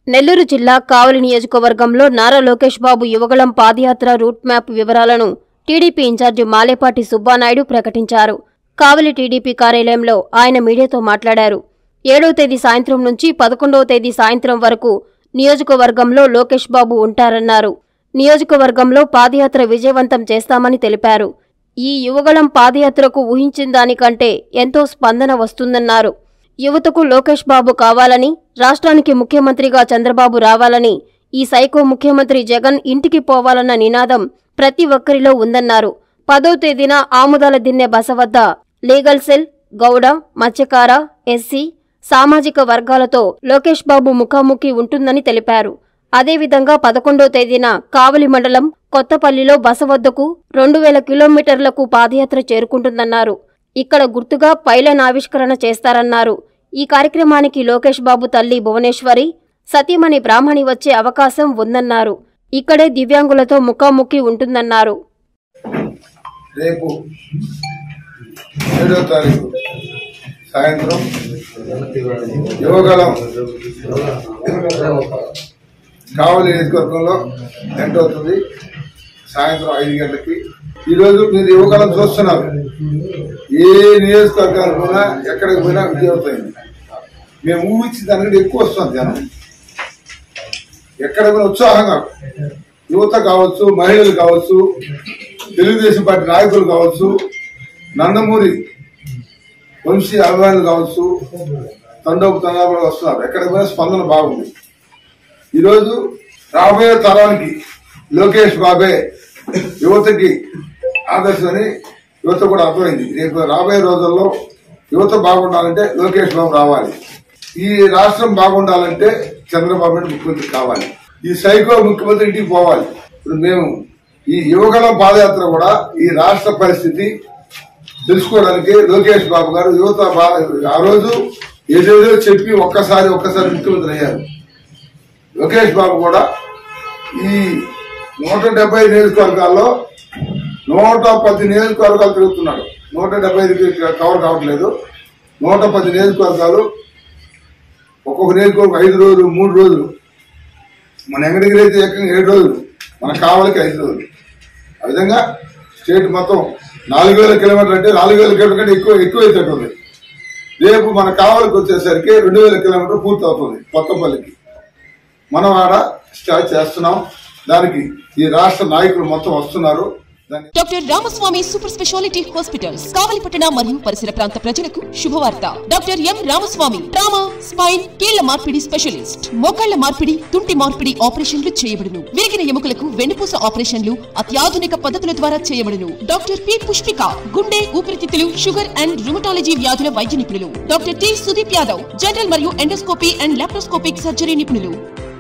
నెల్లూరు జిల్లా కావలి నియోజకవర్గంలో నారా లోకేష్ బాబు యువగళం పాదయాత్ర రూట్ మ్యాప్ వివరాలను టీడీపీ ఇన్ఛార్జి మాలేపాటి సుబ్బానాయుడు ప్రకటించారు. కావలి టీడీపీ కార్యాలయంలో ఆయన మీడియాతో మాట్లాడారు. 7వ తేదీ సాయంత్రం నుంచి 11వ తేదీ సాయంత్రం వరకు నియోజకవర్గంలో లోకేష్ బాబు ఉంటారన్నారు. నియోజకవర్గంలో పాదయాత్ర విజయవంతం చేస్తామని తెలిపారు. ఈ యువగళం పాదయాత్రకు ఊహించిన దానికంటే ఎంతో స్పందన వస్తుందన్నారు. యువతకు లోకేష్ బాబు కావాలని, రాష్ట్రానికి ముఖ్యమంత్రిగా చంద్రబాబు రావాలని, ఈ సైకో ముఖ్యమంత్రి జగన్ ఇంటికి పోవాలన్న నినాదం ప్రతి ఒక్కరిలో ఉందన్నారు. 10వ తేదీన ఆముదాల దిన్నె బస వద్ద లీగల్ సెల్, గౌడ, మత్స్యకార, ఎస్సీ, సామాజిక వర్గాలతో లోకేష్ బాబు ముఖాముఖి ఉంటుందని తెలిపారు. అదేవిధంగా 11వ తేదీన కావలి మండలం కొత్తపల్లిలో బస వద్దకు 2000 కిలోమీటర్లకు పాదయాత్ర చేరుకుంటుందన్నారు. ఇక్కడ గుర్తుగా పైలన్ ఆవిష్కరణ చేస్తారన్నారు. ఈ కార్యక్రమానికి లోకేష్ బాబు తల్లి భువనేశ్వరి, సతీమణి బ్రాహ్మణి వచ్చే అవకాశం ఉందన్నారు. ఇక్కడే దివ్యాంగులతో ముఖాముఖి ఉంటుందన్నారు. రేపు 7వ తారీఖు సాయంత్రం యువగళం కావలి నియోజకవర్గంలో ఎంటర్ అవుతుంది. సాయంత్రం 5 గంటలకి. ఈరోజు మీరు యువగళం చూస్తున్నారు. ఏ నియోజకవర్గానికి పోయినా, ఎక్కడికి పోయినా విజయవంతమైంది. మేము ఊహించిన దానికంటే ఎక్కువ వస్తుంది జనం. ఎక్కడ పోయినా ఉత్సాహంగా యువత కావచ్చు, మహిళలు కావచ్చు, తెలుగుదేశం పార్టీ నాయకులు కావచ్చు, నందమూరి వంశీ అభిమానులు కావచ్చు, తండోపు వస్తున్నారు. ఎక్కడికి పోయినా స్పందన బాగుంది. ఈరోజు రాబోయే తరానికి లోకేష్ బాబే యువతకి ఆదర్శమని యువత కూడా అర్థమైంది. రేపు రాబోయే రోజుల్లో యువత బాగుండాలంటే లోకేష్ బాబు రావాలి. ఈ రాష్ట్రం బాగుండాలంటే చంద్రబాబు నాయుడు ముఖ్యమంత్రి కావాలి. ఈ సైకో ముఖ్యమంత్రి ఇంటికి పోవాలి. ఇప్పుడు మేము ఈ యువగళం పాదయాత్ర కూడా ఈ రాష్ట్ర పరిస్థితి తెలుసుకోవడానికి లోకేష్ బాబు గారు యువత ఆ రోజు ఏదేదో చెప్పి ఒక్కసారి ముఖ్యమంత్రి అయ్యారు. లోకేష్ బాబు కూడా ఈ 170 నియోజకవర్గాల్లో 110 నియోజకవర్గాలు తిరుగుతున్నాడు. 175 కవర్ కావట్లేదు. 110 నియోజకవర్గాలు, ఒక్కొక్క నియోజకవర్గం 5 రోజులు, 3 రోజులు. మన ఎంగడిగిరి అయితే ఏకంగా 7 రోజులు, మన కావలికి 5 రోజులు. ఆ విధంగా స్టేట్ మొత్తం 4000 కిలోమీటర్లు అంటే 4000 కిలోమీటర్ కంటే ఎక్కువ అవుతుంది. రేపు మన కావలికి వచ్చేసరికి 2000 కిలోమీటర్లు పూర్తి అవుతుంది. కొత్తపల్లికి మనం ఆడ స్టార్ట్ చేస్తున్నాం. దానికి ఈ రాష్ట్ర నాయకులు మొత్తం వస్తున్నారు. Doctor Ramaswamy super speciality hospitals కావలిపట్టణ మరియు పరిసర ప్రాంత ప్రజలకు శుభవార్త. Doctor M Ramaswamy trauma, spine, కీళ్ల మార్పిడి స్పెషలిస్ట్. మోకాళ్ల మార్పిడి, తుంటి మార్పిడి ఆపరేషన్లు చేయబడును. విరిగిన ఎముకలకు వెన్నుపూస ఆపరేషన్లు అత్యాధునిక పద్ధతుల ద్వారా చేయబడును. డాక్టర్ పి పుష్పిక గుండె, ఊపిరితిత్తులు, షుగర్ అండ్ రుమటాలజీ వ్యాధుల వైద్య నిపుణులు. Doctor T Sudeep Yadav general మరియు ఎండోస్కోపీ అండ్ లాప్రోస్కోపిక్ సర్జరీ నిపుణులు.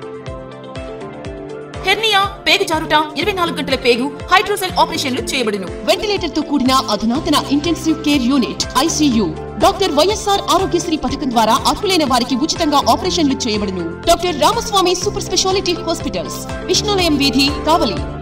హెర్నియా, పేగు జారుట, 24 గంటల పేగు, హైడ్రోసెల్ ఆపరేషన్లు చేయబడును. వెంటిలేటర్ తో కూడిన అధునాతన intensive care unit ICU. Doctor YSR Aarogyasri పథకం ద్వారా అర్హులైన వారికి ఉచితంగా ఆపరేషన్లు చేయబడును. Doctor Ramaswamy super speciality hospitals, Vishnulayam వీధి, కావలి.